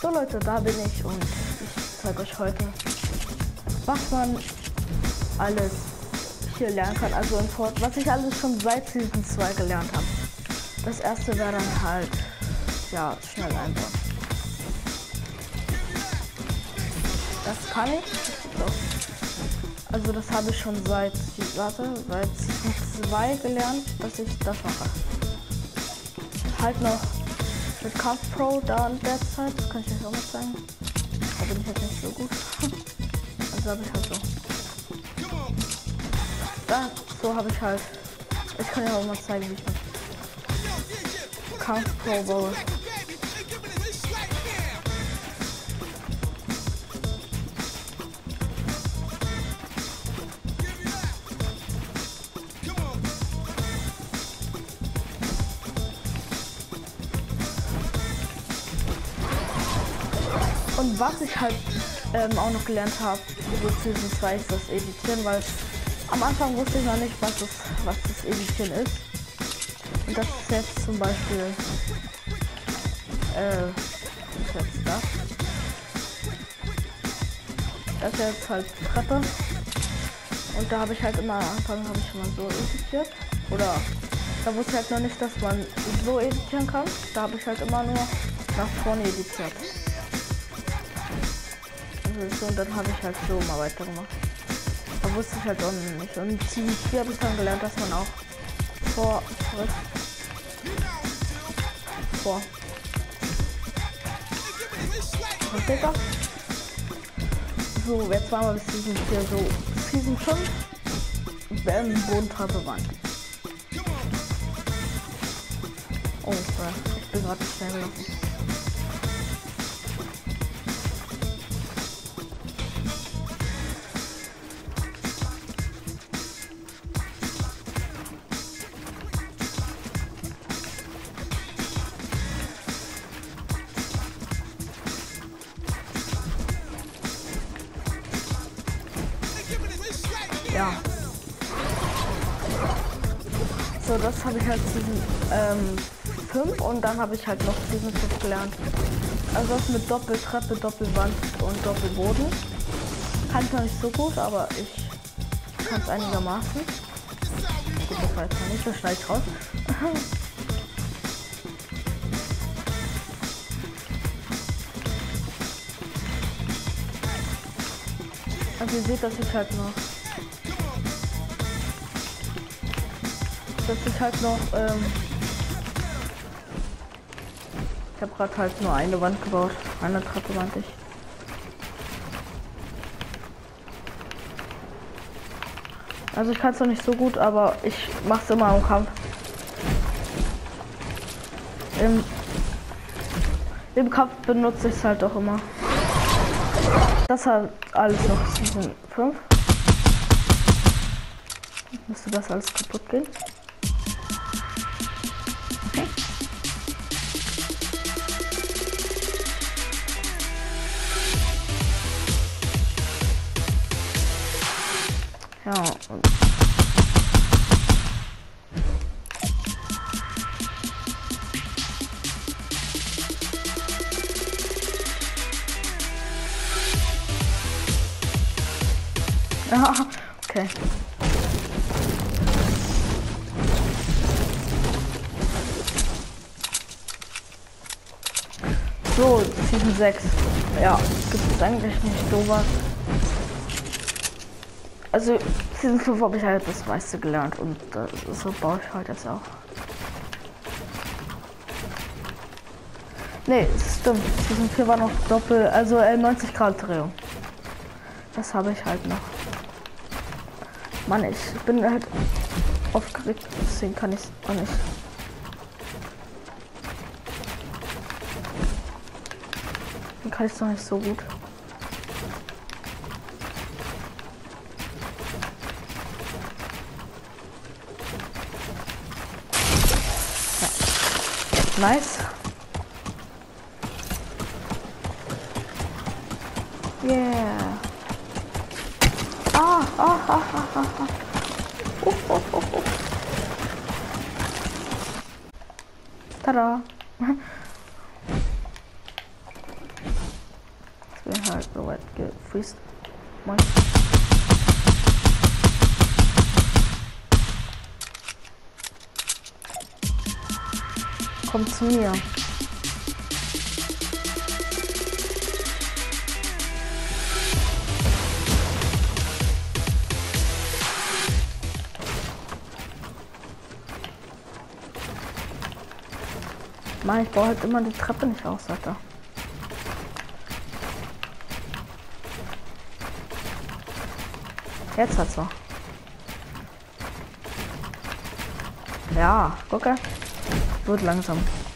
So Leute, da bin ich und ich zeige euch heute, was man alles hier lernen kann. Also in Fort, was ich alles schon seit Season 2 gelernt habe. Das erste wäre dann halt, ja, schnell einbauen. Das kann ich. Also das habe ich schon seit Season 2 gelernt, dass ich das mache. Halt noch mit Kampf Pro da in der Zeit, das kann ich euch auch mal zeigen. Da bin ich halt nicht so gut. Also habe ich halt so. Da, so habe ich halt. Ich kann ja auch mal zeigen, wie ich mit Kampf Pro baue. Und was ich halt auch noch gelernt habe über Season 2 ist das Editieren, weil am Anfang wusste ich noch nicht, was das Editieren ist. Und das ist jetzt zum Beispiel was ist jetzt das? Das ist jetzt halt Treppe. Und da habe ich halt immer am Anfang mal so editiert. Oder da wusste ich halt noch nicht, dass man so editieren kann. Da habe ich halt immer nur nach vorne editiert. Und dann habe ich halt so mal weitergemacht. Da wusste ich halt auch nicht. Und in Season 4 habe ich dann gelernt, dass man auch vor. Digga. So, jetzt waren wir bis Season 4 so. Season 5 Bodentreppe Wand. Oh, ich bin gerade schnell gelaufen. Ja. So, das habe ich halt Season 5 und dann habe ich halt noch Season 5 gelernt. Also das mit Doppeltreppe, Doppelwand und Doppelboden. Kann ich noch nicht so gut, aber ich kann es einigermaßen. Gut, das war jetzt noch nicht, das schneide ich raus. Also ihr seht, dass ich halt noch ich habe gerade halt nur eine Wand gebaut, eine Treppe wand ich. Also ich kann es noch nicht so gut, aber ich mache es immer im Kampf. Im Kampf benutze ich es halt auch immer. Das hat alles noch Season 5. Müsste das alles kaputt gehen. Okay. Ja. Ja, okay. So, Season 6. Ja, gibt es eigentlich nicht sowas. Also, Season 5 habe ich halt das meiste gelernt und so baue ich halt jetzt auch. Nee, stimmt. Season 4 war noch Doppel, also 90 Grad Drehung. Das habe ich halt noch. Mann, ich bin halt aufgeregt, deswegen kann ich es auch nicht. Dann kann ich es noch nicht so gut. Ja. Nice. Yeah. Tada. halt so weit gefreest. Moin. Komm zu mir. Mann, ich baue halt immer die Treppe nicht aus, Alter. Jetzt hat's noch. Ja, gucke. Wird langsam.